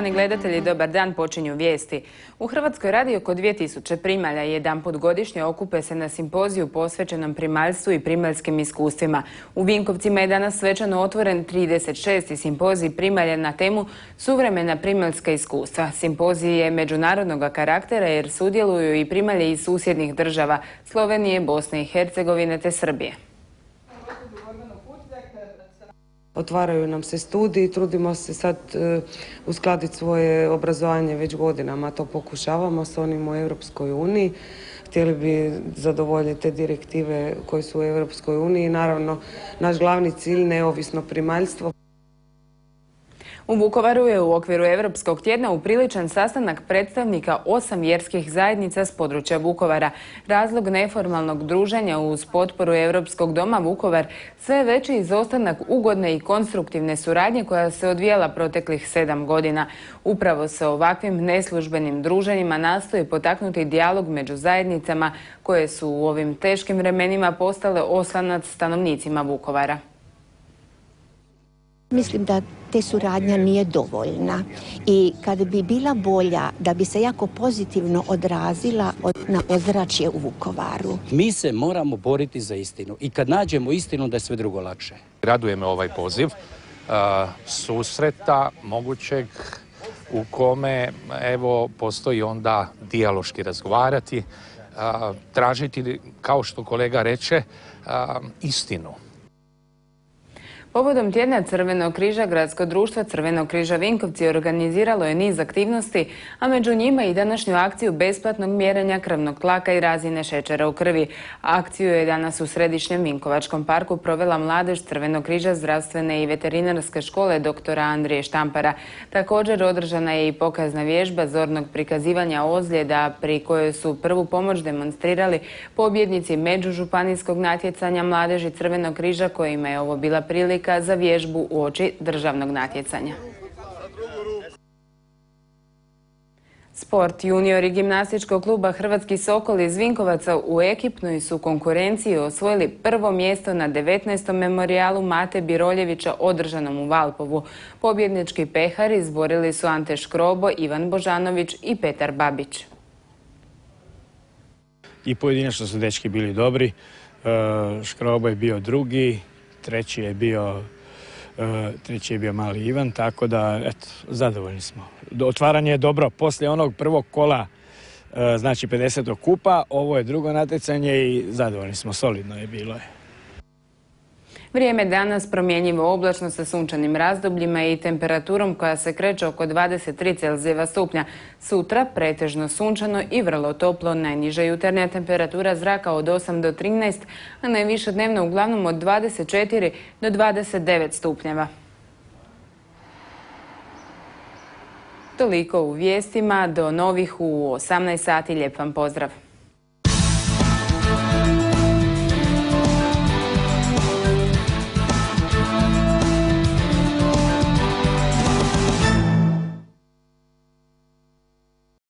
Poštovani gledatelji, dobar dan, počinju vijesti. U Hrvatskoj radi oko 2000 primalja. Jedanput godišnje okupe se na simpoziju posvećenom primaljstvu i primaljskim iskustvima. U Vinkovcima je danas svečano otvoren 36. simpozij primalja na temu suvremena primaljska iskustva. Simpozij je međunarodnog karaktera jer sudjeluju i primalje iz susjednih država Slovenije, Bosne i Hercegovine te Srbije. Otvaraju nam se studiji, trudimo se sad uskladiti svoje obrazovanje već godinama, to pokušavamo s onim u Europskoj uniji. Htjeli bi zadovoljiti te direktive koje su u Europskoj uniji. Naravno, naš glavni cilj neovisno primaljstvo. U Vukovaru je u okviru Europskog tjedna upriličen sastanak predstavnika 8 vjerskih zajednica s područja Vukovara. Razlog neformalnog druženja uz potporu Europskog doma Vukovar sve je veći izostanak ugodne i konstruktivne suradnje koja se odvijala proteklih 7 godina. Upravo se ovakvim neslužbenim druženjima nastoji potaknuti dijalog među zajednicama koje su u ovim teškim vremenima postale oslonac stanovnicima Vukovara. Mislim da te suradnja nije dovoljna i kad bi bila bolja, da bi se jako pozitivno odrazila na ozračje u Vukovaru. Mi se moramo boriti za istinu i kad nađemo istinu da je sve drugo lakše. Raduje me ovaj poziv susreta mogućeg u kome postoji onda dijaloški razgovarati, tražiti, kao što kolega reče, istinu. Povodom tjedna Crvenog križa, Gradsko društvo Crvenog križa Vinkovci organiziralo je niz aktivnosti, a među njima i današnju akciju besplatnog mjerenja krvnog tlaka i razine šećera u krvi. Akciju je danas u središnjem Vinkovačkom parku provela mladež Crvenog križa zdravstvene i veterinarske škole dr. Andrije Štampara. Također održana je i pokazna vježba zornog prikazivanja ozljeda pri kojoj su prvu pomoć demonstrirali pobjednici međužupanijskog natjecanja mladeži Crvenog križa kojima je ovo bila prilika za vježbu uoči državnog natjecanja. Sport. Juniori gimnastičkog kluba Hrvatski Sokol iz Vinkovaca u ekipnoj su konkurenciji osvojili prvo mjesto na 19. memorijalu Mate Biroljevića održanom u Valpovu. Pobjednički pehari izborili su Ante Škrobo, Ivan Božanović i Petar Babić. I pojedinačno su dečki bili dobri. Škrobo je bio drugi. Treći je bio mali Ivan, tako da, eto, zadovoljni smo. Otvaranje je dobro. Poslije onog prvog kola, znači 50. kupa, ovo je drugo natjecanje i zadovoljni smo, solidno je bilo. Vrijeme danas promjenjivo oblačno sa sunčanim razdobljima i temperaturom koja se kreće oko 23 Celzijeva stupnja. Sutra pretežno sunčano i vrlo toplo, najniža jutarnja temperatura zraka od 8 do 13, a najviše dnevno uglavnom od 24 do 29 stupnjeva. Toliko u vijestima, do novih u 18 sati, lijep vam pozdrav.